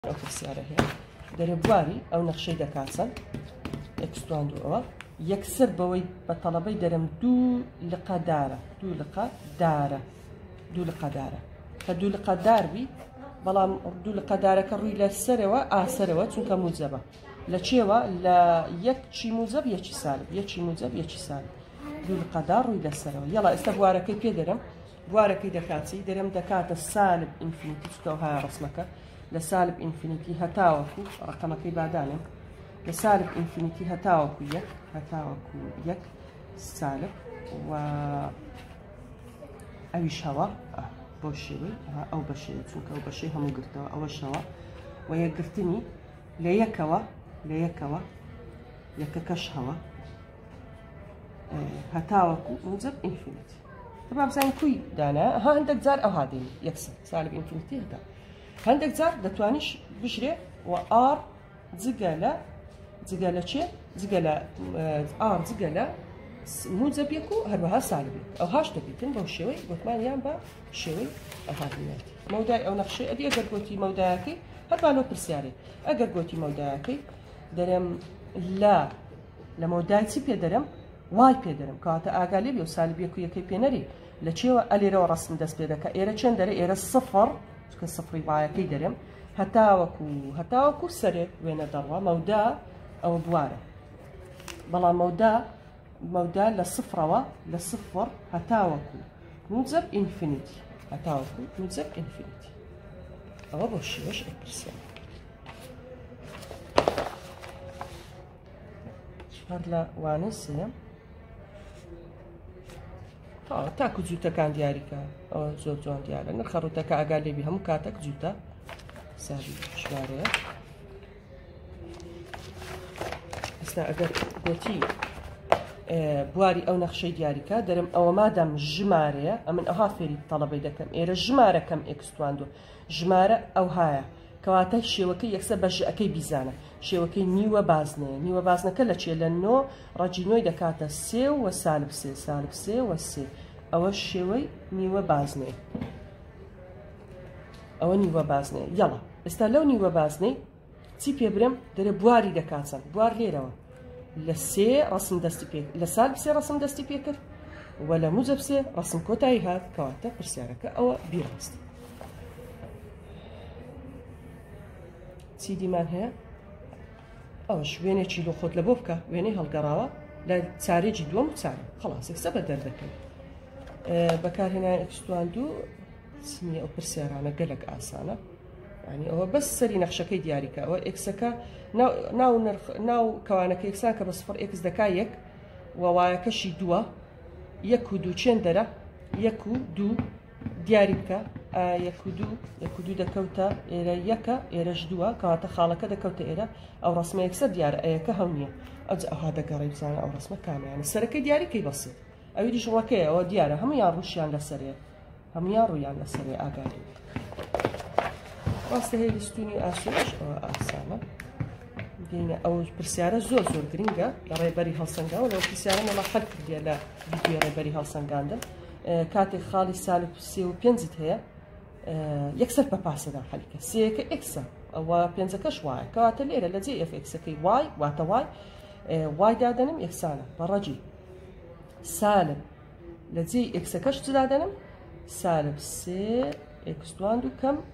أو السيارة هي دربواري أو نقشي دكاسن إكستراندو أو يكسر بوي بطلبي درم دو لقدارة دو لقدارة فدو لقدار بي بلام دو لقدارة كروي لسروا سروا تونك موزبة لشيوا لا يكشي موزب يكشي سالب يكشي موزب يكشي سالب دو لقدار روي لسروا يلا استبوارك كي درم بوارك دكاتي درم دكات السالب إنفينيتي تكوها رسمك لسالب إنفينيتي هتاوكو رقمك بعدين لسالب إنفينيتي هتاوكو يك سالب و أويش هوا بوشيوي أو بشي تونك أو بشي هم قرتوا أوش هوا ويقرتني ليكوا يككش هوا هتاوكو موزب إنفينيتي طبعا بزين كوي دانا ها عندك زار أو هذه يكسر سالب إنفينيتي هتا عندك زار دتوانيش بشري وآر زقالة شيء زقالة آر زقالة موزب يكو هروها سالب أو هاش تبيتن بوشوي قطمان يام با شوي أو هذه موضاي أو نقشة أدي أقدر قوتي موضايكي هربا لو برسياري أقدر قوتي موضايكي درم لا لموضاي تبي درم واي بيدرم كاتا أقالي بيو سالب يكو يكي بينري لشيوا ألي رو رسم دست بيدك إيرا چند دري إيرا الصفر كالصفري واي كي درم هتاوكو سري وين دروا مودا أو بوارة بلا مودا لصفر هتاوكو موزب إنفينيتي أو بوشي وش إكرسيان هرلا وانسيا تاكو زوتا كان دياريكا أو زوجان ديارا نرخرو تاكا أقالي بها مكاتك زوتا سابي شواريا أسنا أقر قوتي بواري أو نقشي دياريكا درم أو مادام جماريا أمن أها فيري طلبي دكم إيرا جمارة كم إكستواندو جمارة أو هايا كواتا شيوكي يكسب بجأكي بيزانا شيوكي نيوة بازنة كلا شيء لأنه رجينوي دكاتا سي وسالب سي وسي أو شيوي نيوة بازنة يلا استلو نيوة بازنة تي بيبرم در بواري دكاتسن بوار ليروا لسي رسم دستي بيك لسالب سي رسم دستي بيكر ولا موزب سي رسم كوتاي هاد كواتا برسيارك أو بيراست سيدي مان هي أوش ويني تشيلو خود لبوفكا ويني هالقراوة لا تساري جدوم وتساري خلاص يكسب الدردكي بكار هنا إكستواندو سمية أو برسيارة قلق آسانة يعني هو بس سري نقشكي دياريكا أو إكسكا ناو كوانك إكساكا بصفر إكس دكايك ووايكشي دوا يكو دو چندرة يكو دو دياريكا يكودو دكوتا إيرا يكا إيرا جدوا كواتا خالكا دكوتا إيرا أو رسمة يكسر ديار أيكا هونية أو هذا قريب زانا أو رسمة كامل يعني السركة دياري كي بسيط أو يدي شغلكي أو ديارة هم ياروش يان لسرية أقالي واسطة هي لستوني آسوش أو آسامة دينا أو برسيارة زور قرينجا لريباري هالسنجا ولو برسيارة نلا حلق ديالا فيديو ريباري هالسنجاندا كاتي خالي سالب سي و بينزت هي يكسر بباسة دا حلقة سي كي إكسا أو بينزكش واي كواتا ليرة لزي إف إكسا كي واي واتا واي دادنم إكسانا برجي سالب لزي إكسا كش دادنم سالب سي إكس دواندو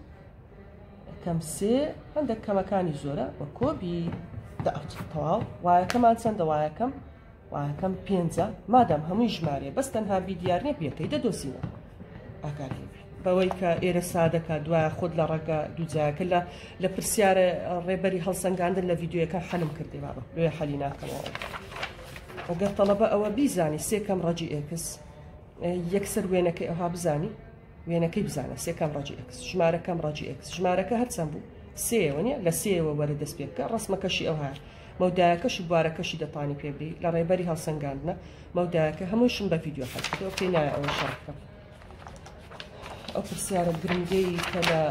كم سي عندك كمكاني زورة وكوبي دأت طواو واي كمان سند واي كم بينزا مادام همو يجماري بس تنها بيديارني بيكي ددوسينا أقالي بويكا إيرا سادكا دوا خود لرقا دوزا كلا لبرسيارة ريبري هالسنقاندن لفيديو كان حلم كردي بابا لو حلينا كمان وقال طلبة أو بيزاني سي كم رجي إكس يكسر وينك أوها بزاني وينك بزاني سي كم رجي إكس جمارة كم رجي إكس جمارة هتسنبو سي ونيا لسي وورد سبيكا رسمك شي أوها موداك شبارك شي دطاني بيبري لريبري هالسنقاندنا موداك هموشن بفيديو حلقة وكينا أو شركة أو برسيارة جرينجي كلا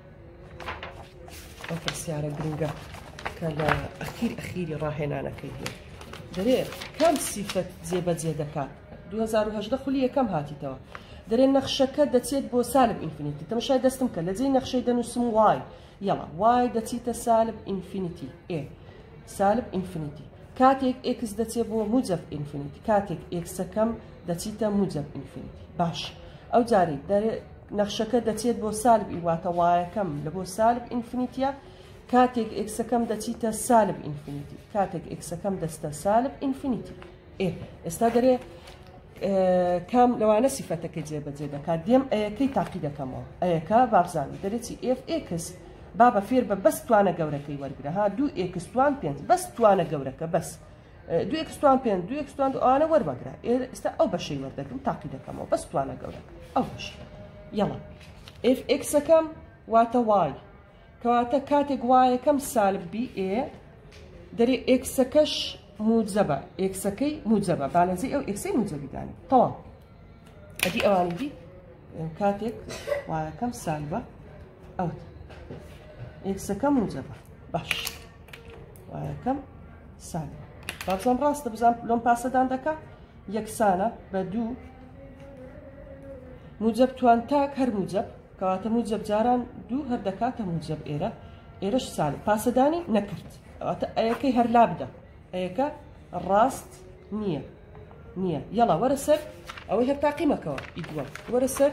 أو برسيارة جرينجا كلا أخيري راهنا أنا كيدي دري كم صفة زيبة زيادكات 2018 خليه كم هاتي توا دەرێ نەخشەکە دەچێت بۆ سالب ئینفینیتی تەماشای دەستم کە لە جێی نەخشەی دەنووسم وای یەڵا وای دەچیتە سالب ئینفینیتی سالب ئینفینیتی کاتێک ئێکس دەچێت بۆ موجب ئینفینیتی کاتێک ئێکسەکەم دەچیتە موجب ئینفینیتی باش ئەو جارێک دەرێ نەخشەکە دەچێت بۆ سالب ئیواتە وایەکەم لە بۆ سالب ئینفینیتیە کاتێک ئێکسەکەم دەچیتە سالب ئینفینیتی کاتێک ئێکسەکەم دەستە سالب ئینفینیتی ئێستا دەرێ کام لەوانە سیفەتەکەی جێبەجێ دەکات دێم ئەیەکەی تاقی دەکەمەوە ئەیەکە بابزانانی دەرێتی ئێکس با بە فێر بە بەس توانە گەورەکەی وەرگرە ها دوو ئێکستوان پێنج بەس توانە گەورەکە بەس دوو ئێکستوان پێنج دوو ئێکستوان ئەوانە وەربگرە ئێستا ئەو بەشەی وەردەگرم تاقی دەکەمەوە بەس توانە گەورەکە ئەو بەش یەڵا ئێکسەکەم واتە وای کەواتە کاتێک وایەکەم سالب بی دەرێ ئێکسەکەش موجبە ئێکسەکەی موجبە بالەنزی ئەو ئێکسەی موجبیدانی تەواو ئەدی ئەوانی دی کاتێک وایەکەم سالبە ئەوت ئێکسەکەم موجبە باش وایەکەم سالبە بابزان ڕاستە بزان لۆم پاسەدان دەکا یەکسانە بە دوو موجب توان تاک هەر موجب کەواتە موجب جاران دوو هەر دەکاتە موجب ئێرەش سالب پاسەدانی نەکرد ئەواتە ئەیەکەی هەر لا بدە ئەیەکە ڕاست نییە یەڵا وەرە سەر ئەوەی هەر تاقیمەکەوە ئیدووە وەرە سەر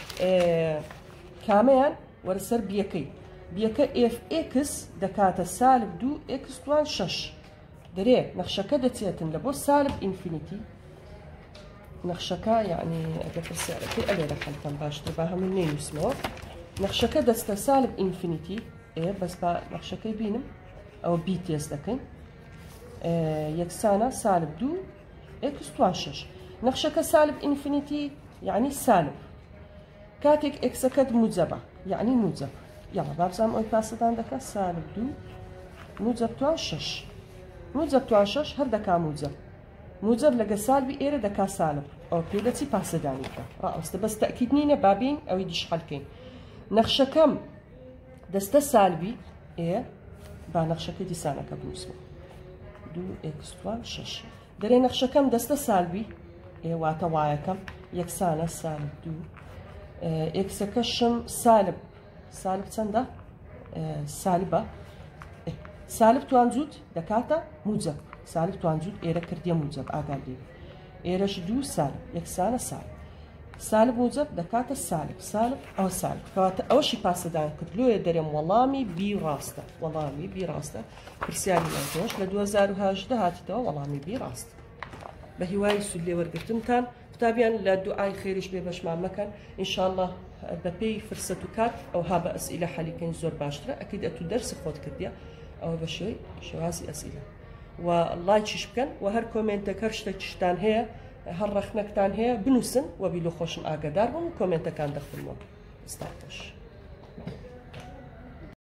کامەیان وەرە سەر بیەکەی بیەکە ئێکس دەکاتە سالب دوو ئێکستوان شەش دەرێ نەخشەکە دەچێتن لە بۆ سالب ئینفینیتی نەخشەکە یعنی ئەگە پرسیارەکەی ئەلێرە خەلتەم باشتر با هەموو نێنووسمەوە نەخشەکە دەستە سالب ئینفینیتی بەس با نەخشەکەی بینم ئەوە بی تێز دەکەین یەکسانە سالب دوو ئێکستوان شەش نەخشەکە سالب ئینفینیتی یعنی سالب کاتێک ئێکسەکەت موجبە یعنی موجب یاڵا بابزانم ئەوی پاسەدان دەکە سالب دوو موجب توان شەش موجب توان شەش هەر دەکا موجب لەگە سالبی ئێرە دەکا سالب ئەو پێ دەچی پاسەدانی بکە ڕاستە بەس تەکید نینە بابین ئەوەی دیشحەلکەین نەخشەکەم دەستە سالبی با نەخشەکە دیسانەکە بنووسمە دوو ئێکستوان شەش دەرێ نەخشەکەم دەستە سالبی واتە وایەکەم یەکسانە سالب دوو ئێکسەکەشم سالب چەندە سالبە سالب توانجووت دەکاتە موجب سالب توانجووت ئێرە کردیە موجب ئاگادی ئێرەش دوو سالب یەکسانە سالب موجب دەکاتە سالب ئەوە سالب کەواتە ئەوەشی پاسەدان کرد لۆیە دەرێم وەڵامی بی ڕاستە پرسیاری لەتۆش لە 2018 هاتیتەوە وەڵامی بی ڕاستە بە هیوای سود لێ وەرگرتنتان قوتابیان لە دوعای خێریش بێ بەشمان مەکەن ئینشاءالله بەپێی فرسەت و کات ئەوها بە ئەسئیلە حەلیکەین زۆر باشترە ئەکید ئەتو دەرسی خۆت کردیە ئەوە بە شێوازی ئەسئیلە و لایکیش بکەن و هەر کۆمنتێک هەر شتێکیشتان هەیە هەر ڕەخنەکتان هەیە بنووسن و بیلۆ خۆشم ئاگادار بووم و کۆمنتەکان دەخونەوە ستاتش